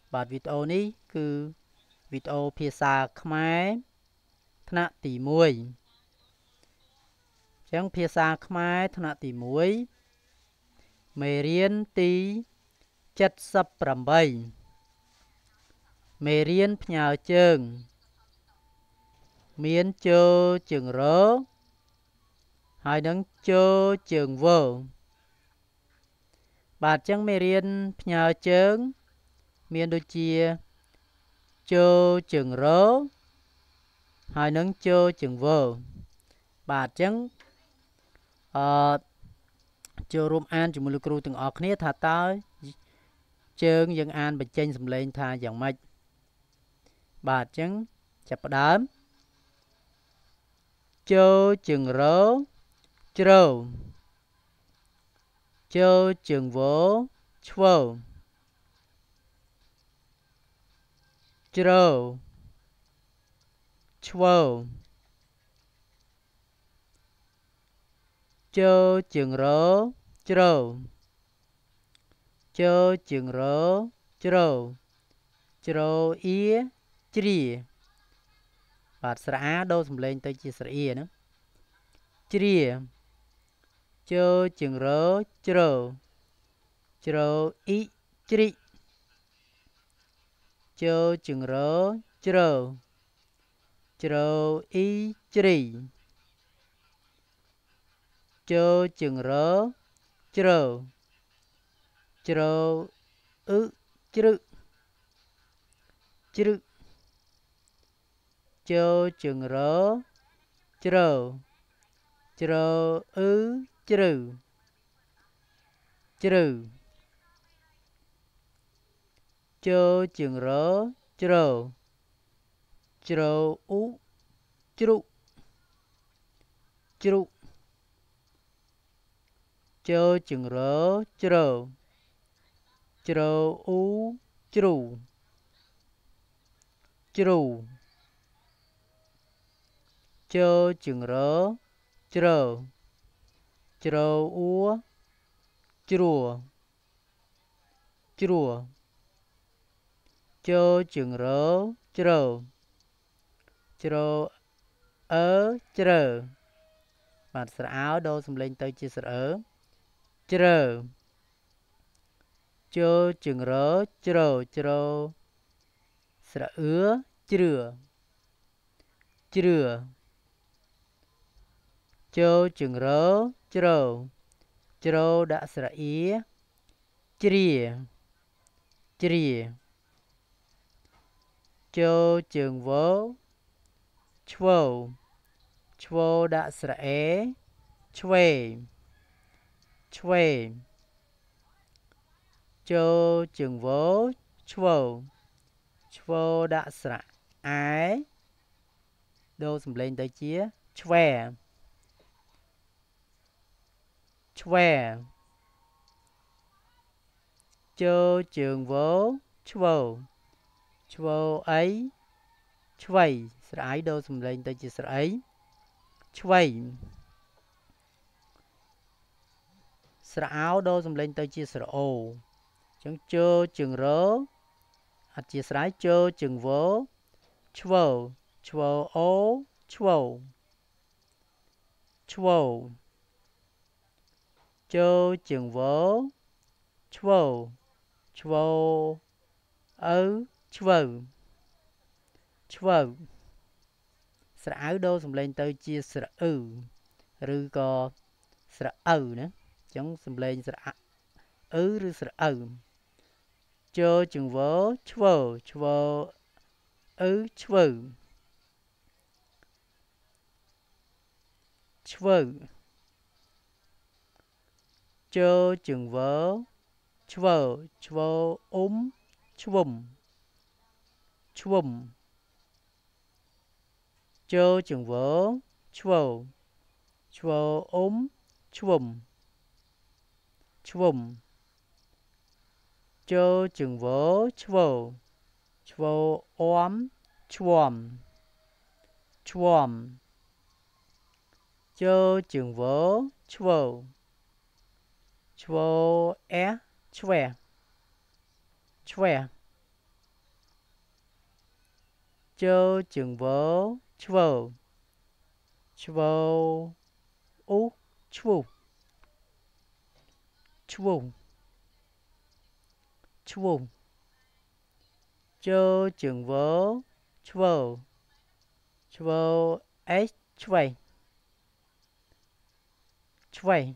បាទវីដេអូនេះគឺវីដេអូភាសាខ្មែរថ្នាក់ទី1អញ្ចឹងភាសាខ្មែរថ្នាក់ទី1មេរៀនទី78មេរៀនផ្ញើជើងមានជើជើងរហើយនឹងជើជើងវបាទអញ្ចឹងមេរៀនផ្ញើជើងមានដូចជាជើជើងរហើយនឹងជើជើងវបាទអញ្ចឹងអឺចូលរួមអានជាមួយលោកគ្រូទាំងអស់គ្នាថាតើជើងយើងអានបញ្ចេញសំឡេងថាយ៉ាងម៉េចបាទអញ្ចឹងចាប់ផ្ដើមជើជើងរជ្រៅជើជើងវឆ្វៅជ្រៅឆ្វៅជើជើងរជ្រៅជើជើងរជ្រៅជ្រៅអ៊ីជ្រាបាទស្រៈអាដូរសំឡេងទៅជាស្រៈអ៊ីហ្នឹងជ្រាជើជើងរជ្រៅជ្រៅអ៊ីជ្រិជើជើងរជ្រៅជ្រៅអ៊ីជ្រីជើជើងរជ្រៅជ្រៅអ៊ឺជ្រឹកជ្រឹកជើជើងរជ្រៅជ្រៅអ៊ឺជ្រៅជ្រៅជើជើងរជ្រៅជ្រៅអ៊ូជ្រុកជ្រុកជើជើងរជ្រៅជ្រៅអ៊ូជ្រូជ្រូជើជើងរជ្រៅជ្រៅអ៊ូជ្រួជ្រួជើជើងរជ្រៅជ្រៅអឺជ្រៅបាទស្រៈអោដូរសំឡេងទៅជាស្រៈអឺជ្រៅជើជើងរជ្រៅជ្រៅស្រៈអឿជ្រឿជ្រឿជើជើងរជ្រៅជ្រៅដាក់ស្រៈអ៊ីជ្រាជ្រាជើជើងវឆ្វៅឆ្វៅដាក់ស្រៈអេឆ្វេឆ្វេជើជើងវឆ្វៅឆ្វៅដាក់ស្រៈអែដូរសំឡេងទៅជាឆ្វែឆ្វែជើជើងវឆ្វៅឆ្វៅអីឆ្វៃស្រៈអីដូរសំឡេងទៅជាស្រៈអីឆ្វៃស្រៈអោដូរសំឡេងទៅជាស្រៈអូអញ្ចឹងជើជើងរអធិស្ឋានជើជើងវឆ្វៅឆ្វៅអូឆ្វៅឆ្វៅជើជើងវឆ្វៅឆ្វៅអៅឆ្វៅឆ្វៅស្រៈអៅដូរសំឡេងទៅជាស្រៈអ៊ឺឬក៏ស្រៈអៅណាអញ្ចឹងសំឡេងស្រៈអ៊ឺឬស្រៈអៅជើជើងវឆ្វៅឆ្វៅអ៊ឺឆ្វៅឆ្វៅជើជើងវឆ្វៅឆ្វៅឆ្វុំឆ្វុំជើជើងវឆ្វៅឆ្វៅឆ្វុំឆ្វុំជើជើងវឆ្វៅឆ្វៅអមឆ្វំឆ្វំជើជើងវឆ្វៅឆ្វៅអះឆ្វះឆ្វះ chơ chừng vớ chvơ chvơ u chvu chvu chvu chơ chừng vớ chvơ chvơ s chvay chvay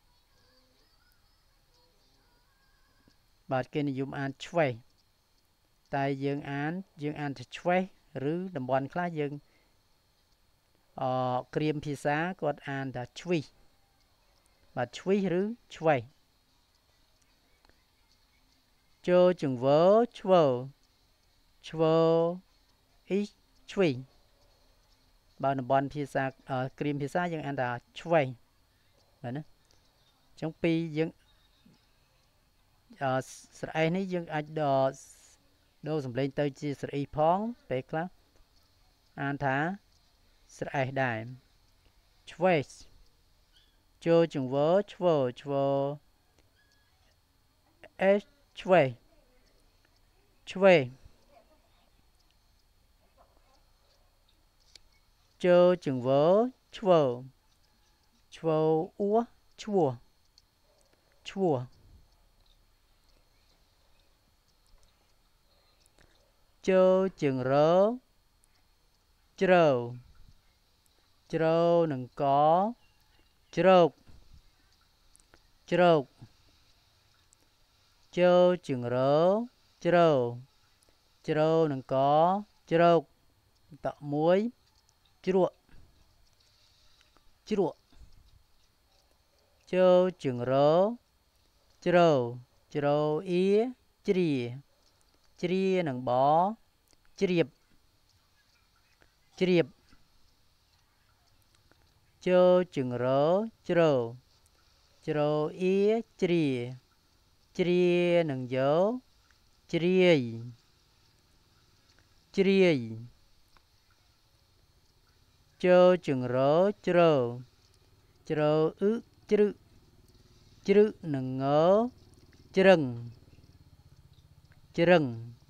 បាទគេនិយមអានឆ្វេះតែយើងអានទៅឆ្វេះឬតំបន់ខ្លះយើងក្រៀមភាសាគាត់អានថាឆ្វីសបាទឆ្វីសឬឆ្វេះចូលចង្វើឆ្វើឆ្វើអ៊ីឆ្វីបាទតំបន់ភាសាក្រៀមភាសាយើងអានថាឆ្វេះបាទណាអញ្ចឹងពីយើងស្រអេសនេះយើងអាចដូរសំឡេងទៅជាស្រអ៊ីផងពេលខ្លះអានថាស្រអេសដែរឆ្វេះចូលចង្វើឆ្វើឆ្វើអេសឆ្វេះឆ្វេះចូលចង្វើឆ្វើឆ្វើអ៊ូឈ្មោះឈ្មោះចូលជើងរើជ្រៅជ្រៅនឹងកជ្រោកជ្រោកចូលជើងរើជ្រៅជ្រៅនឹងកជ្រោកតមួយជ្រក់ជ្រក់ចូលជើងរើជ្រៅជ្រៅអ៊ីជ្រាជ្រានឹងបជ្រាបជ្រាបចូលជើងរើជ្រៅជ្រៅអ៊ីជ្រាជ្រានឹងយោជ្រាយជ្រាយចូលជើងរើជ្រៅជ្រៅអ៊ឹជ្រឹកជ្រឹកនឹងងជ្រឹងជ្រឹង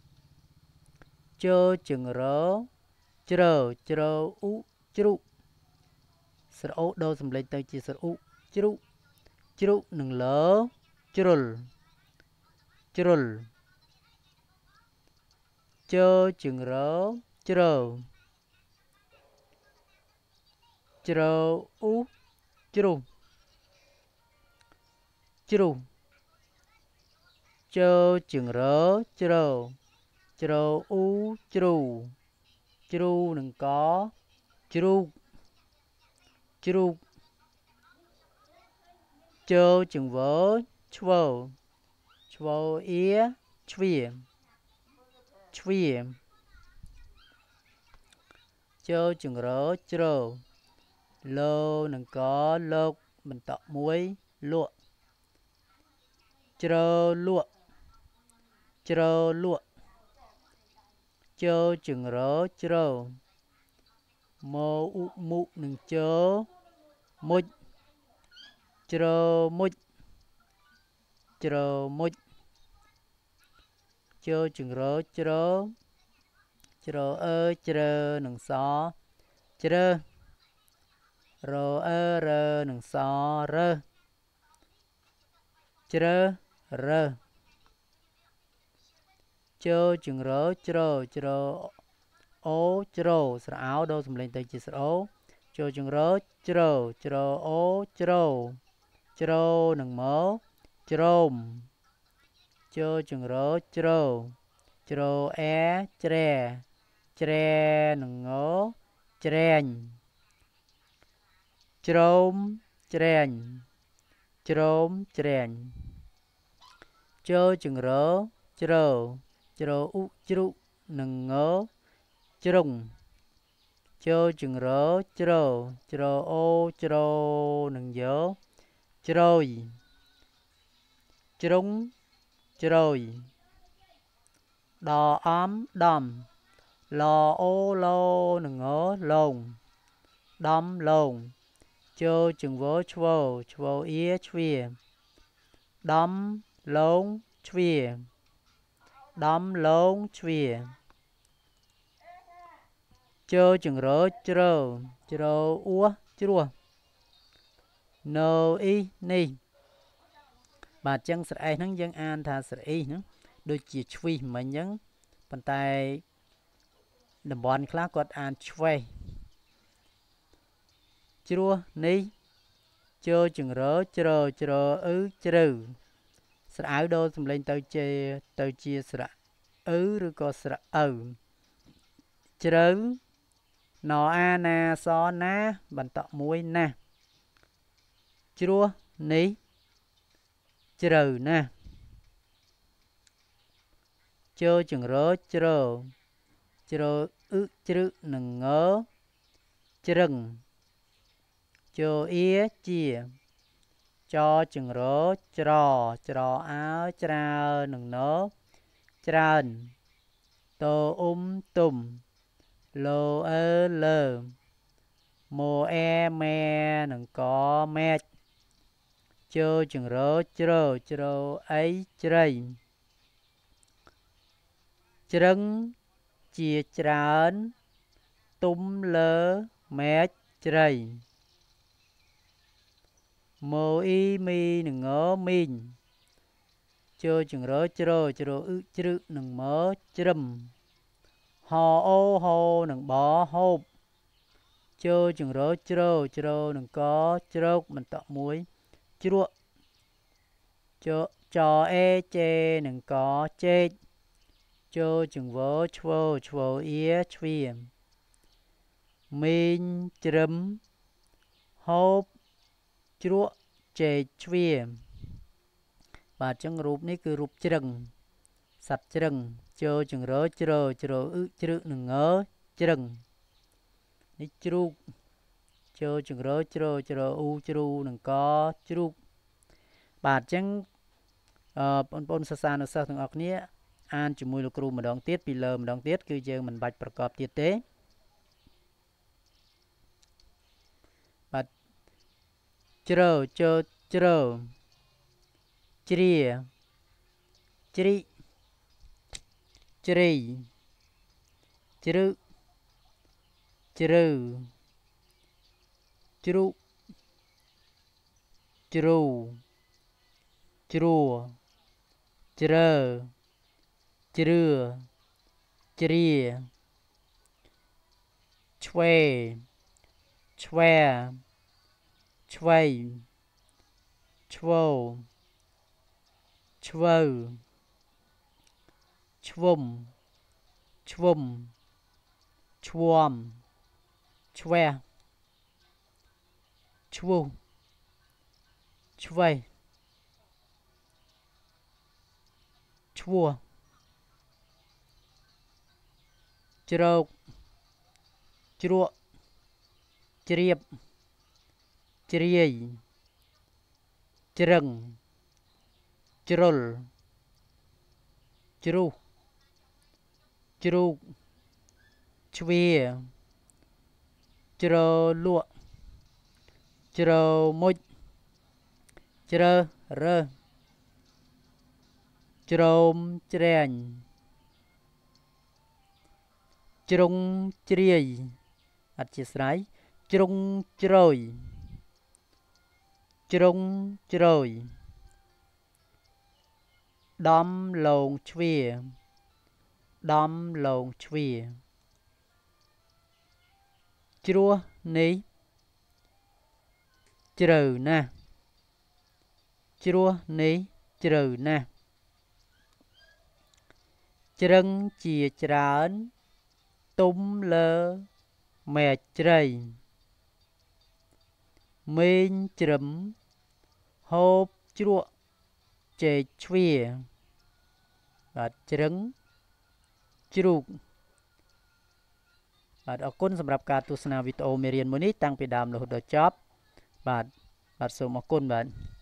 ចូលជើងរើជ្រៅជ្រៅអ៊ូជ្រុកស្រអូដូរសំឡេងទៅជាស្រអ៊ូជ្រុកជ្រុកនឹងលើជ្រុលជ្រុលចូលជើងរើជ្រៅជ្រៅអ៊ូជ្រុះជ្រុះចូលជើងរើជ្រៅជ្រៅអ៊ូជ្រូជ្រូនឹងកជ្រូកជ្រូកចូលចង្វើឆ្វើឆ្វើអ៊ីជ្វាជ្វាចូលចង្រើជ្រៅលោនឹងកលោកបន្តមួយលក់ជ្រៅលក់ជ្រៅលក់ចូលចង្រើជ្រៅម៉ូអ៊ុមុនឹងចូលមុចជ្រៅមុចជ្រៅមុចចូលចង្រើជ្រៅជ្រៅអើជ្រៅនឹងសជ្រើរអើរើនឹងសរើជ្រើរើចូលចង្រើជ្រៅជ្រៅអូជ្រៅស្រអោដូរសំឡេងទៅជាស្រអូចូលចង្រើជ្រៅជ្រៅអូជ្រៅជ្រៅនឹងមកជ្រោមចូលចង្រើជ្រៅជ្រៅអែជ្រែជ្រែនឹងងជ្រែងជ្រោមជ្រែងជ្រោមជ្រែងចូលចង្រើជ្រៅជ្រៅអ៊ុជ្រុនឹងងជ្រុងចូលចង្រើជ្រៅជ្រៅអូជ្រៅនឹងយោជ្រយជ្រុងជ្រយដអំដំឡអូឡូនឹងងឡងដំឡងចូលចង្វើឆ្វើឆ្វើអ៊ីជ្វាដំឡងជ្វាដំឡងជ្វា chơ chừng rớ chơ ua chua no y ni bà chân sợi ai nắng dân an thà sợi y nữa đôi chỉ chui mà nhấn bàn tay đầm bòn khác quạt an chui chua ni chơ chừng rớ chơ sợi áo đô xùm lên tàu chia sợi rồi có sợi chơ nó a na so na bàn tọ muối na chua ní chơ na chơ chừng rớ chơ nừng ngớ chừng chơ ia chia cho chừng rớ chro áo chra nừng nớ tràn tô tùm lô ơ lơ mô e me nừng có me chơ chừng rớ chơ ấy chray chừng chia trán túm lơ me chray mô y mi nừng ngớ min chơ chừng rớ chơ nừng mớ chrum ho ô hô nừng bó hộp chơ chừng rớ chơ nừng có chơ mình tọ muối chua cho e chê nừng có chê chơ chừng vớ chua ia chuyền min chrum hộp chua chê chuyền và chân rụp ní cứ rụp chừng sạch chừng chơ chừng rớ chơ nừng ngớ chừng ní chru chơ chừng rớ chru nừng có chru bà chân bôn sa nó sao thằng ọc ní an chỉ mùi lục ru mà đón tiết bị lờ mà đón tiết cứ giờ mình bạchประกอบ tiết tế bà chơ chri chru chua chơ chria chue chwo chum chue chwu chue chua chro chua chriệp chriey chừng chrull chru chwie chro lụa chro môi chro rơ chrom chren chrum chriey ắt chia sải chrum chroy đom lồng chwie chua ní chru na chua ní chru na chừng chia trán túm lơ mẹ chray min chrum hộp chua chê chwie và chừng chruបាទអរគុណសម្រាប់ការទស្សនាវីដេអូមេរៀនមួយនេះតាំងពីដើមរហូតដល់ចប់បាទសូមអរគុណបាទ